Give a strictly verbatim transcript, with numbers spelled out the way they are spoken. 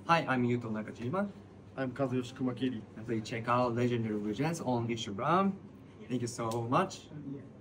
Hi, I'm Yuto Nakajima. I'm Kazuyoshi Kumakiri. And please check out Legendary Visionz on Instagram. Thank you so much.